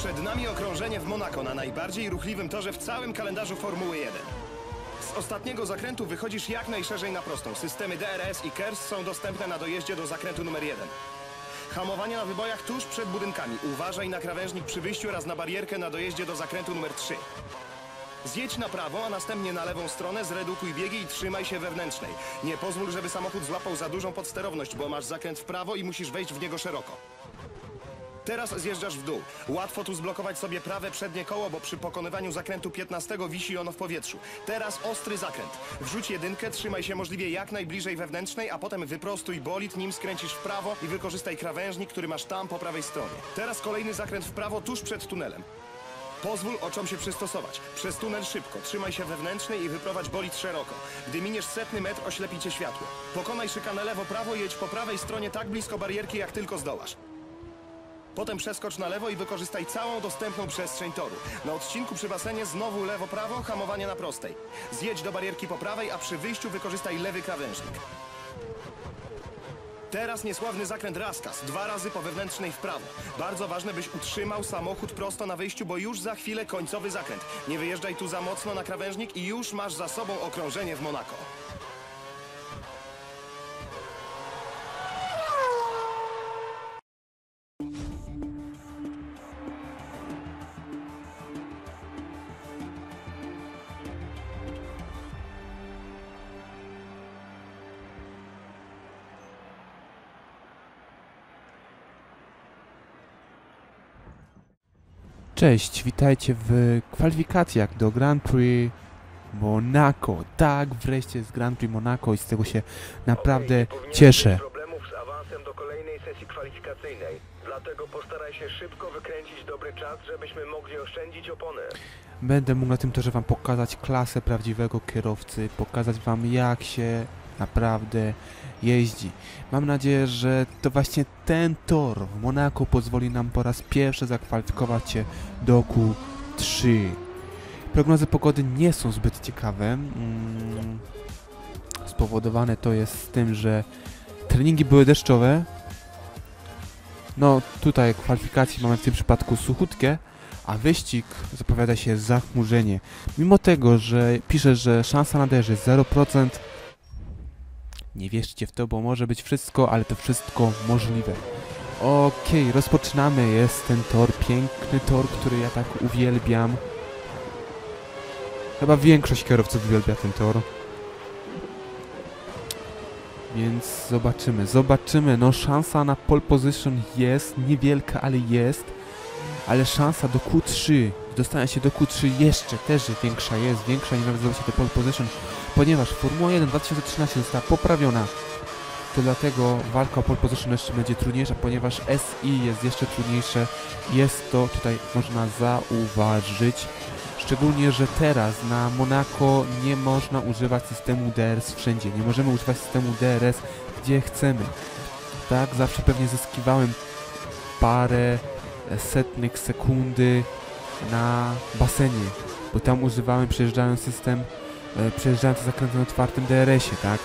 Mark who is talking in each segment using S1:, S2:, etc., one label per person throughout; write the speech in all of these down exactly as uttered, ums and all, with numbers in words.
S1: Przed nami okrążenie w Monako na najbardziej ruchliwym torze w całym kalendarzu Formuły jeden. Z ostatniego zakrętu wychodzisz jak najszerzej na prostą. Systemy D R S i K E R S są dostępne na dojeździe do zakrętu numer jeden. Hamowanie na wybojach tuż przed budynkami. Uważaj na krawężnik przy wyjściu oraz na barierkę na dojeździe do zakrętu numer trzy. Zjedź na prawo, a następnie na lewą stronę, zredukuj biegi i trzymaj się wewnętrznej. Nie pozwól, żeby samochód złapał za dużą podsterowność, bo masz zakręt w prawo i musisz wejść w niego szeroko. Teraz zjeżdżasz w dół. Łatwo tu zblokować sobie prawe przednie koło, bo przy pokonywaniu zakrętu piętnastego wisi ono w powietrzu. Teraz ostry zakręt. Wrzuć jedynkę, trzymaj się możliwie jak najbliżej wewnętrznej, a potem wyprostuj bolid, nim skręcisz w prawo i wykorzystaj krawężnik, który masz tam po prawej stronie. Teraz kolejny zakręt w prawo tuż przed tunelem. Pozwól oczom się przystosować. Przez tunel szybko, trzymaj się wewnętrznej i wyprowadź bolid szeroko. Gdy miniesz setny metr, oślepi cię światło. Pokonaj szykanę lewo-prawo i jedź po prawej stronie tak blisko barierki, jak tylko zdołasz. Potem przeskocz na lewo i wykorzystaj całą dostępną przestrzeń toru. Na odcinku przy basenie znowu lewo-prawo, hamowanie na prostej. Zjedź do barierki po prawej, a przy wyjściu wykorzystaj lewy krawężnik. Teraz niesławny zakręt Raskas, dwa razy po wewnętrznej w prawo. Bardzo ważne, byś utrzymał samochód prosto na wyjściu, bo już za chwilę końcowy zakręt. Nie wyjeżdżaj tu za mocno na krawężnik i już masz za sobą okrążenie w Monako.
S2: Cześć, witajcie w kwalifikacjach do Grand Prix Monaco. Tak, wreszcie jest Grand Prix Monaco i z tego się naprawdę
S3: okay,
S2: cieszę.
S3: Problemów z awansem do kolejnej sesji kwalifikacyjnej. Dlatego postaraj się szybko wykręcić dobry czas, żebyśmy mogli oszczędzić opony.
S2: Będę mógł na tym torze wam pokazać klasę prawdziwego kierowcy, pokazać wam jak się naprawdę jeździ. Mam nadzieję, że to właśnie ten tor w Monaco pozwoli nam po raz pierwszy zakwalifikować się do Q trzy. Prognozy pogody nie są zbyt ciekawe. Mm, spowodowane to jest tym, że treningi były deszczowe. No tutaj kwalifikacji mamy w tym przypadku suchutkie, a wyścig zapowiada się zachmurzenie. Mimo tego, że pisze, że szansa na deszcz jest zero procent, nie wierzcie w to, bo może być wszystko, ale to wszystko możliwe. Okej, okay, rozpoczynamy. Jest ten tor, piękny tor, który ja tak uwielbiam. Chyba większość kierowców uwielbia ten tor. Więc zobaczymy, zobaczymy. No szansa na pole position jest niewielka, ale jest. Ale szansa do Q trzy, dostania się do Q trzy jeszcze też większa jest, większa niż nawet zdobycie do pole position, ponieważ Formuła jeden dwa tysiące trzynaście została poprawiona. To dlatego walka o pole position jeszcze będzie trudniejsza, ponieważ S I jest jeszcze trudniejsze. Jest to tutaj można zauważyć. Szczególnie, że teraz na Monaco nie można używać systemu D R S wszędzie. Nie możemy używać systemu D R S gdzie chcemy. Tak, zawsze pewnie zyskiwałem parę setnych sekundy na basenie, bo tam używałem, przejeżdżając system, e, przejeżdżając zakrętem otwartym D R S-ie, tak?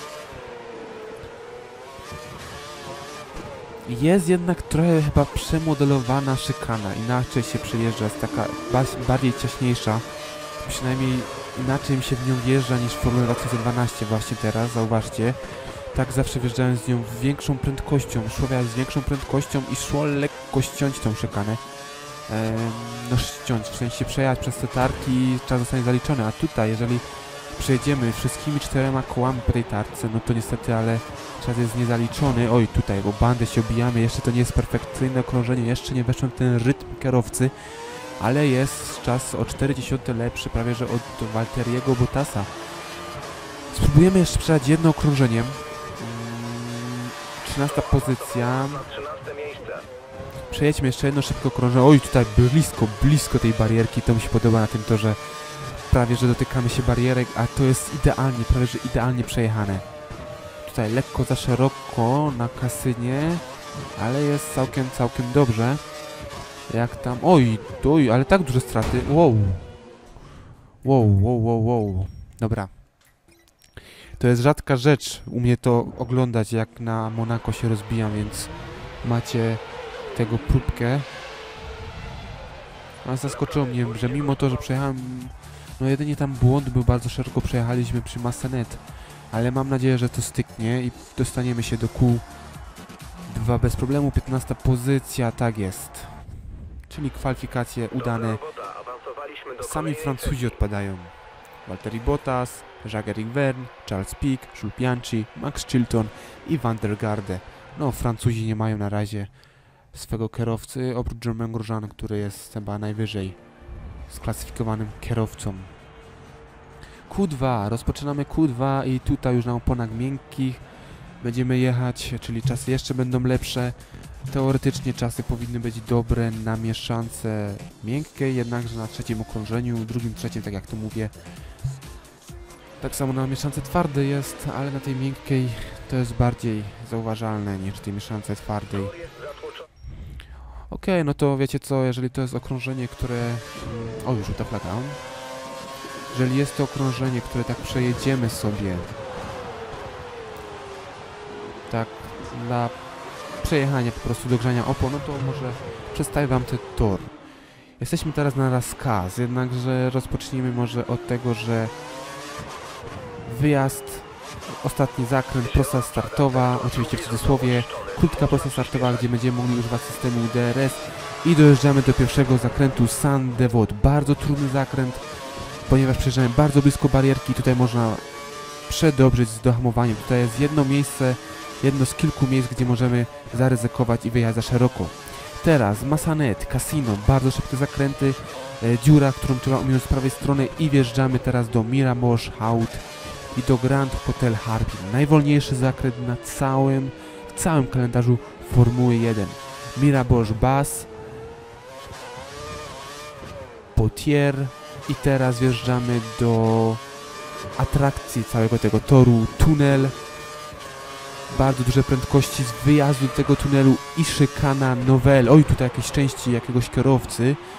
S2: Jest jednak trochę chyba przemodelowana szykana, inaczej się przejeżdża, jest taka bardziej ciaśniejsza, przynajmniej inaczej mi się w nią wjeżdża niż w Formule dwa tysiące dwanaście właśnie teraz, zauważcie. Tak zawsze wjeżdżałem z nią z większą prędkością, szło z większą prędkością i szło lekko ściąć tą szykanę. Ehm, no ściąć, w sensie przejechać przez te tarki, czas zostanie zaliczony, a tutaj jeżeli przejedziemy wszystkimi czterema kołami po tej tarce, no to niestety, ale czas jest niezaliczony. Oj, tutaj, bo bandy się obijamy, jeszcze to nie jest perfekcyjne okrążenie, jeszcze nie weszłem w ten rytm kierowcy, ale jest czas o cztery dziesiąte lepszy prawie, że od Valtteriego Bottasa. Spróbujemy jeszcze przejechać jedno okrążenie. trzynasta pozycja. Przejedźmy jeszcze jedno szybko okrążenie. Oj, tutaj blisko, blisko tej barierki. To mi się podoba na tym torze. Prawie, że dotykamy się barierek, a to jest idealnie, prawie, że idealnie przejechane. Tutaj lekko za szeroko na kasynie, ale jest całkiem, całkiem dobrze. Jak tam... Oj, oj, ale tak duże straty. Wow. Wow, wow, wow, wow. Dobra. To jest rzadka rzecz u mnie to oglądać, jak na Monaco się rozbijam, więc macie tego próbkę. A zaskoczyło mnie, że mimo to, że przejechałem... No jedynie tam błąd był, bardzo szeroko przejechaliśmy przy Massanet. Ale mam nadzieję, że to styknie i dostaniemy się do Q dwa bez problemu. piętnasta pozycja, tak jest. Czyli kwalifikacje udane.
S3: Robota, awansowaliśmy do
S2: Sami
S3: kolejnej
S2: Francuzi odpadają. Valtteri Bottas, Jacques Verne, Charles Pic, Jules Bianchi, Max Chilton i Van der Garde. No, Francuzi nie mają na razie swego kierowcy, oprócz Romain Grosjean, który jest chyba najwyżej sklasyfikowanym kierowcą. Q dwa, rozpoczynamy Q dwa i tutaj już na oponach miękkich będziemy jechać, czyli czasy jeszcze będą lepsze. Teoretycznie czasy powinny być dobre na mieszance miękkiej, jednakże na trzecim okrążeniu, drugim, trzecim, tak jak to mówię. Tak samo na mieszance twardej jest, ale na tej miękkiej to jest bardziej zauważalne niż tej mieszance twardej.
S3: tor jest zatłoczony.
S2: Okej, okay, no to wiecie co, jeżeli to jest okrążenie, które... Mm, o, już żółta flaga. Jeżeli jest to okrążenie, które tak przejedziemy sobie, tak dla przejechania po prostu do grzania opon, no to może przedstawię wam ten tor. Jesteśmy teraz na rozkaz, jednakże rozpocznijmy może od tego, że wyjazd, ostatni zakręt, prosta startowa, oczywiście w cudzysłowie, krótka prosta startowa, gdzie będziemy mogli używać systemu D R S i dojeżdżamy do pierwszego zakrętu Saint-Devote. Bardzo trudny zakręt, ponieważ przejeżdżamy bardzo blisko barierki, tutaj można przedobrzyć z dohamowaniem. Tutaj jest jedno miejsce, jedno z kilku miejsc, gdzie możemy zaryzykować i wyjechać za szeroko. Teraz Massanet, Casino, bardzo szybkie zakręty, e, dziura, którą trzeba ominąć z prawej strony i wjeżdżamy teraz do Miramax Haut i do Grand Hotel Harbin. Najwolniejszy zakręt na całym, w całym kalendarzu Formuły jeden. Miramax Bas, Potier i teraz wjeżdżamy do atrakcji całego tego toru, tunel. Bardzo duże prędkości z wyjazdu do tego tunelu i szykana Nowel. Oj, tutaj jakieś części jakiegoś kierowcy.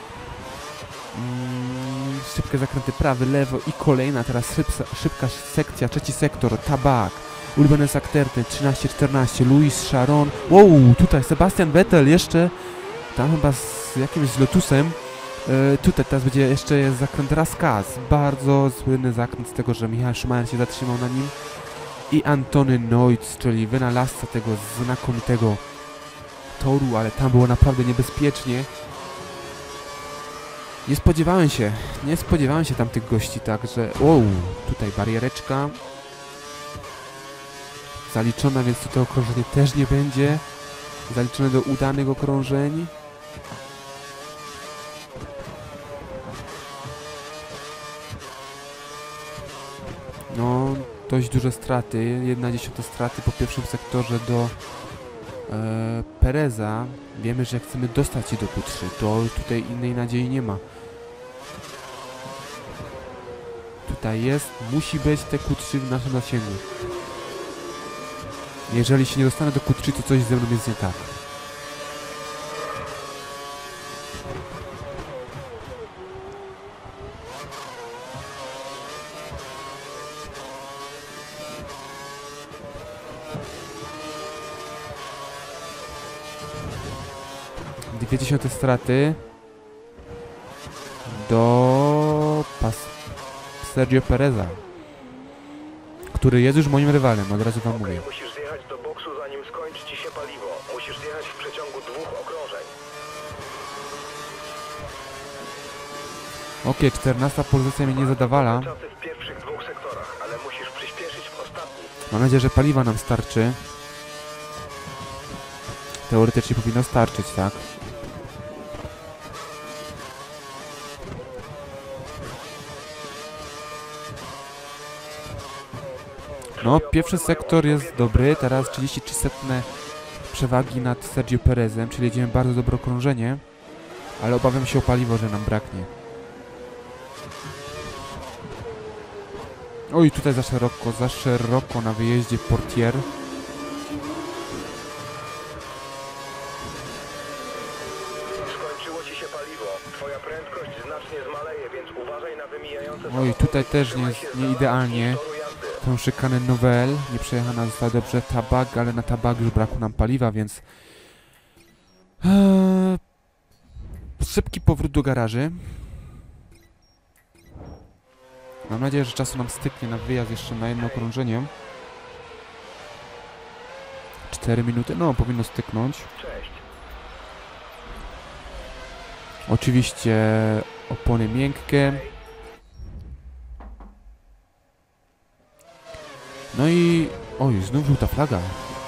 S2: Mm, szybkie zakręty prawy, lewo i kolejna teraz szybka, szybka sekcja, trzeci sektor, Tabak. Ulubione zakterty, trzynaście czternaście, Louis Sharon. Wow, tutaj Sebastian Vettel jeszcze, tam chyba z jakimś z Lotusem. E, tutaj teraz będzie jeszcze jest zakręt Rascaz. Bardzo słynny zakręt z tego, że Michael Schumacher się zatrzymał na nim. I Antony Neutz, czyli wynalazca tego znakomitego toru, ale tam było naprawdę niebezpiecznie. Nie spodziewałem się, nie spodziewałem się tamtych gości, także... Wow, tutaj bariereczka zaliczona, więc tutaj okrążenie też nie będzie zaliczone do udanych okrążeń. No, dość duże straty, jedna dziesiąta straty po pierwszym sektorze do e, Pereza. Wiemy, że jak chcemy dostać się do Q trzy, to tutaj innej nadziei nie ma. Tutaj jest, musi być te Q trzy w naszym zasięgu. Jeżeli się nie dostanę do Q trzy, to coś ze mną jest nie tak. Dwie dziesiąte straty do pas Sergio Pereza, który jest już moim rywalem, od razu wam
S3: Okej,
S2: mówię.
S3: musisz zjechać do boksu, zanim skończy ci się paliwo. Musisz zjechać w przeciągu dwóch okrążeń.
S2: Okej, czternasta pozycja mnie nie zadawala.
S3: Czasy w pierwszych dwóch sektorach, ale musisz przyspieszyć w ostatnim.
S2: Mam nadzieję, że paliwa nam starczy. Teoretycznie powinno starczyć, tak? No, pierwszy sektor jest dobry, teraz trzydzieści trzy setne przewagi nad Sergio Perezem, czyli jedziemy bardzo dobre okrążenie, ale obawiam się o paliwo, że nam braknie. Oj, tutaj za szeroko, za szeroko na wyjeździe Portier.
S3: Skończyło ci się paliwo. Twoja prędkość znacznie zmaleje, więc uważaj na wymijające
S2: Oj,
S3: samochody.
S2: tutaj też nie,
S3: Trzymaj się z
S2: nie
S3: dala
S2: idealnie.
S3: od toru jazdy.
S2: Tą szykanę Nowel, nie przejechana została dobrze Tabak, ale na Tabak już brakło nam paliwa, więc... Eee, szybki powrót do garaży. Mam nadzieję, że czasu nam styknie na wyjazd jeszcze na jedno okrążenie. cztery minuty, no powinno styknąć.
S3: Cześć.
S2: Oczywiście opony miękkie. No i... Oj, znów żółta flaga.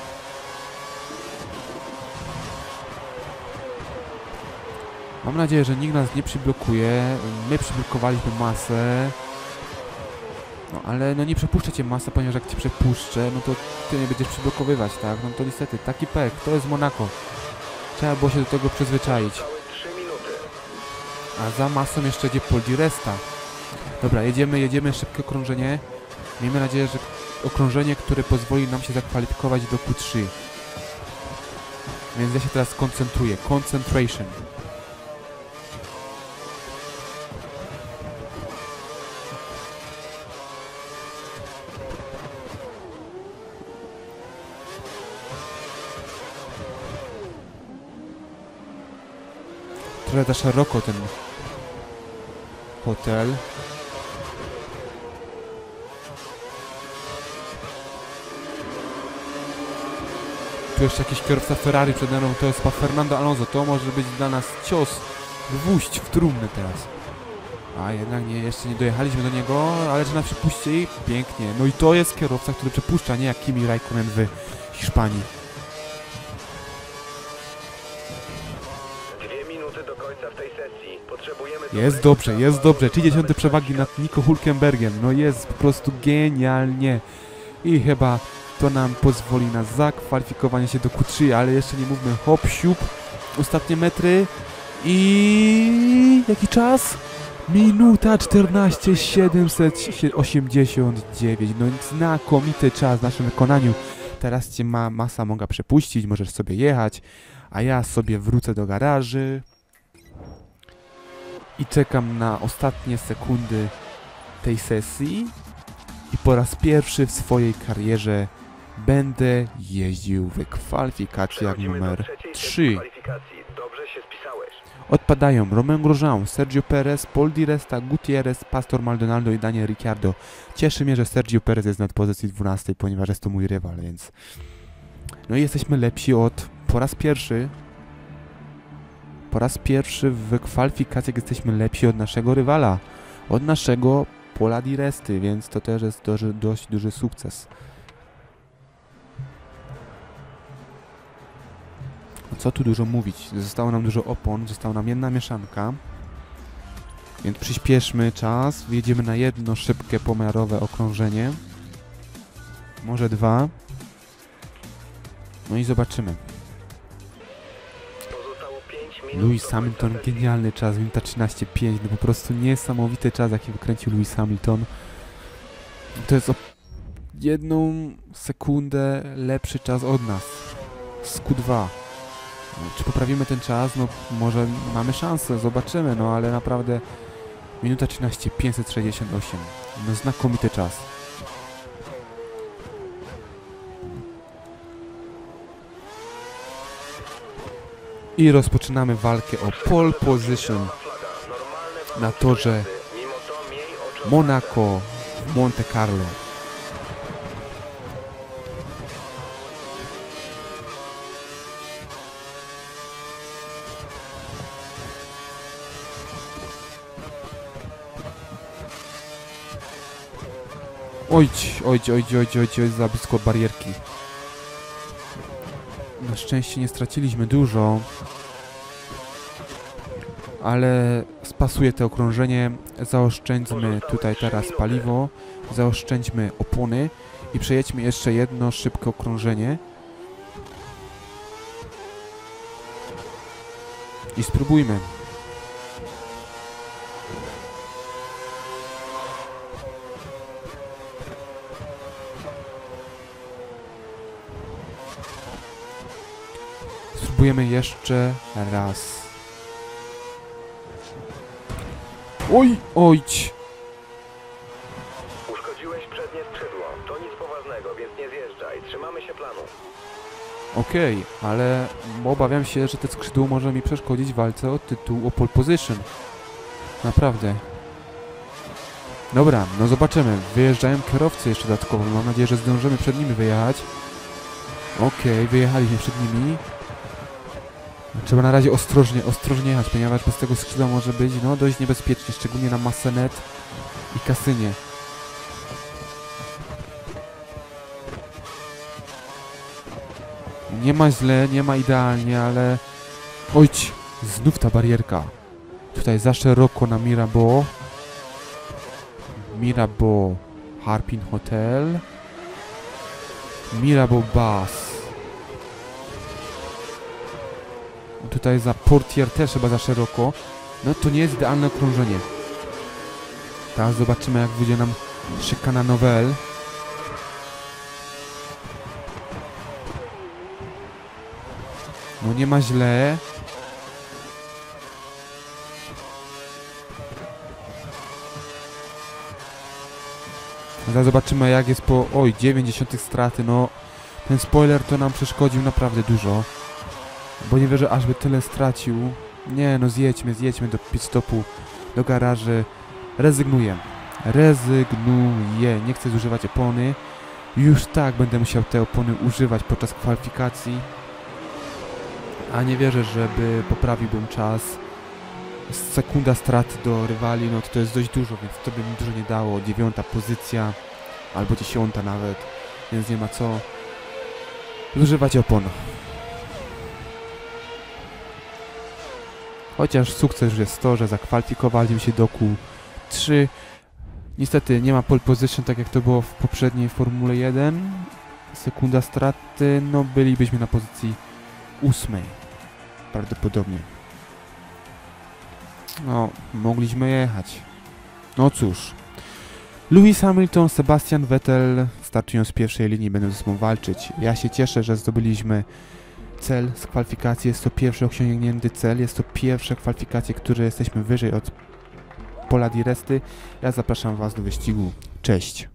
S2: Mam nadzieję, że nikt nas nie przyblokuje. My przyblokowaliśmy masę. No ale no nie przepuszczę cię masę, ponieważ jak cię przepuszczę, no to ty nie będziesz przyblokowywać, tak? No to niestety, taki pech, to jest Monaco. Trzeba było się do tego przyzwyczaić.
S3: Całe trzy minuty.
S2: A za masą jeszcze jedzie Paul di Resta. Dobra, jedziemy, jedziemy, szybkie okrążenie. Miejmy nadzieję, że okrążenie, które pozwoli nam się zakwalifikować do Q trzy. Więc ja się teraz koncentruję. Concentration. Trochę za szeroko ten hotel. Tu jeszcze jakiś kierowca Ferrari przed nami, to jest pan Fernando Alonso. To może być dla nas cios, gwóźdź w trumnę teraz. A jednak nie, jeszcze nie dojechaliśmy do niego, ale że nas przepuści, pięknie. No i to jest kierowca, który przepuszcza, nie jak Kimi Raikkonen w Hiszpanii.
S3: Dwie minuty do końca w tej sesji. Potrzebujemy...
S2: Jest dobrze, jest dobrze. trzydzieści przewagi nad Nico Hülkenbergiem. No jest po prostu genialnie. I chyba to nam pozwoli na zakwalifikowanie się do Q trzy, ale jeszcze nie mówmy hop, siup. Ostatnie metry. I jaki czas? Minuta czternaście siedemset osiemdziesiąt dziewięć. No znakomity czas w naszym wykonaniu. Teraz cię ma masa mogła przepuścić, możesz sobie jechać, a ja sobie wrócę do garaży i czekam na ostatnie sekundy tej sesji i po raz pierwszy w swojej karierze będę jeździł w kwalifikacjach
S3: Przechodzimy
S2: numer
S3: do trzeciej sesji
S2: trzy.
S3: kwalifikacji. Dobrze się spisałeś.
S2: Odpadają Romain Grosjean, Sergio Perez, Paul di Resta, Gutierrez, Pastor Maldonado i Daniel Ricciardo. Cieszy mnie, że Sergio Perez jest na pozycji dwunastej, ponieważ jest to mój rywal, więc... No i jesteśmy lepsi od... Po raz pierwszy... Po raz pierwszy w kwalifikacjach jesteśmy lepsi od naszego rywala. Od naszego Paula di Resty, więc to też jest dość, dość duży sukces. Co tu dużo mówić? Zostało nam dużo opon, została nam jedna mieszanka. Więc przyspieszmy czas, wjedziemy na jedno szybkie pomiarowe okrążenie. Może dwa. No i zobaczymy.
S3: Pozostało pięć minut
S2: Lewis
S3: do
S2: Hamilton,
S3: końca sesji.
S2: genialny czas, minuta trzynaście pięć, no po prostu niesamowity czas, jaki wykręcił Lewis Hamilton. To jest o jedną sekundę lepszy czas od nas. Z Q dwa. Czy poprawimy ten czas? No może mamy szansę, zobaczymy, no ale naprawdę minuta trzynaście pięćset sześćdziesiąt osiem. No znakomity czas. I rozpoczynamy walkę o pole position na torze Monaco w Monte Carlo. Ojć, ojć, ojć, ojć, ojć, ojć, za blisko barierki. Na szczęście nie straciliśmy dużo, ale spasuję to okrążenie, zaoszczędzmy tutaj teraz paliwo, zaoszczędźmy opony i przejedźmy jeszcze jedno szybkie okrążenie. I spróbujmy. Spróbujemy jeszcze raz. Oj, ojć!
S3: Uszkodziłeś przednie skrzydło. To nic poważnego, więc nie zjeżdżaj. Trzymamy się planu.
S2: Okej, ale obawiam się, że te skrzydło może mi przeszkodzić w walce o tytuł, o pole position. Naprawdę. Dobra, no zobaczymy. Wyjeżdżają kierowcy jeszcze dodatkowo. Mam nadzieję, że zdążymy przed nimi wyjechać. Okej, wyjechaliśmy przed nimi. Trzeba na razie ostrożnie, ostrożnie jechać, ponieważ bez tego skrzydła może być no dość niebezpiecznie, szczególnie na Massenet i Kasynie. Nie ma źle, nie ma idealnie, ale... Ojć! Znów ta barierka. Tutaj za szeroko na Mirabeau. Mirabeau Harpin Hotel. Mirabeau Bus. Tutaj za Portier też chyba za szeroko. No to nie jest idealne okrążenie. Teraz zobaczymy, jak wyjdzie nam szykana Nowel. No nie ma źle. Zaraz zobaczymy, jak jest po... Oj, dziewięćdziesiąt straty, no... Ten spoiler to nam przeszkodził naprawdę dużo. Bo nie wierzę, aż by tyle stracił. Nie, no zjedźmy, zjedźmy do pit stopu, do garaży. Rezygnuję. Rezygnuję. Nie chcę zużywać opony. Już tak będę musiał te opony używać podczas kwalifikacji. A nie wierzę, żeby poprawiłbym czas. Sekunda straty do rywali, no to, to jest dość dużo, więc to by mi dużo nie dało. Dziewiąta pozycja, albo dziesiąta nawet, więc nie ma co zużywać opon. Chociaż sukces już jest to, że zakwalifikowaliśmy się do Q trzy. Niestety nie ma pole position, tak jak to było w poprzedniej Formule jeden. Sekunda straty, no bylibyśmy na pozycji ósmej. Prawdopodobnie. No, mogliśmy jechać. No cóż. Lewis Hamilton, Sebastian Vettel startują z pierwszej linii, będą ze sobą walczyć. Ja się cieszę, że zdobyliśmy cel z kwalifikacji. Jest to pierwszy osiągnięty cel. Jest to pierwsze kwalifikacje, które jesteśmy wyżej od pola di resty. Ja zapraszam Was do wyścigu. Cześć!